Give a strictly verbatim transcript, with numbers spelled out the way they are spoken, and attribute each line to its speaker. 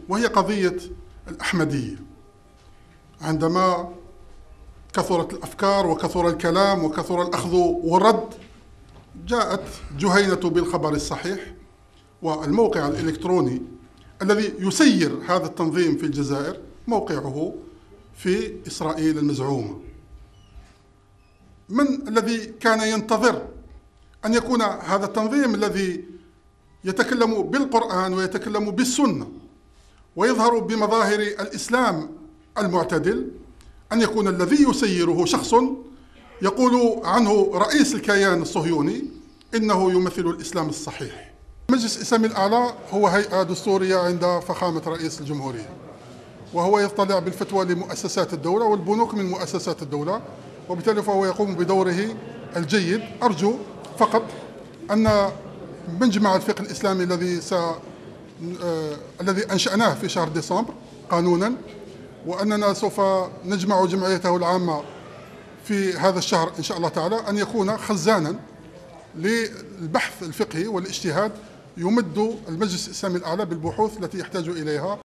Speaker 1: وهي قضية الأحمدية. عندما كثرت الأفكار وكثر الكلام وكثر الأخذ والرد، جاءت جهينة بالخبر الصحيح، والموقع الإلكتروني الذي يسير هذا التنظيم في الجزائر موقعه في إسرائيل المزعومة. من الذي كان ينتظر أن يكون هذا التنظيم الذي يتكلم بالقرآن ويتكلم بالسنة ويظهر بمظاهر الإسلام المعتدل، أن يكون الذي يسيره شخص يقول عنه رئيس الكيان الصهيوني إنه يمثل الإسلام الصحيح؟ المجلس الإسلامي الأعلى هو هيئة دستورية عند فخامة رئيس الجمهورية، وهو يطلع بالفتوى لمؤسسات الدولة والبنوك من مؤسسات الدولة، وبالتالي فهو يقوم بدوره الجيد. أرجو فقط أن مجمع الفقه الإسلامي الذي س... آه... الذي أنشأناه في شهر ديسمبر قانونا، وأننا سوف نجمع جمعيته العامة في هذا الشهر إن شاء الله تعالى، أن يكون خزانا للبحث الفقهي والاجتهاد، يمد المجلس الإسلامي الأعلى بالبحوث التي يحتاج إليها.